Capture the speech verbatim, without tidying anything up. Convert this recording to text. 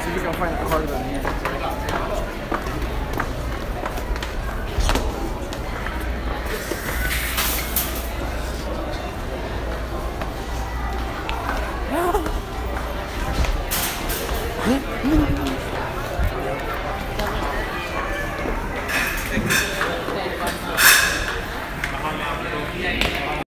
see if we can find a harder than here. Huh?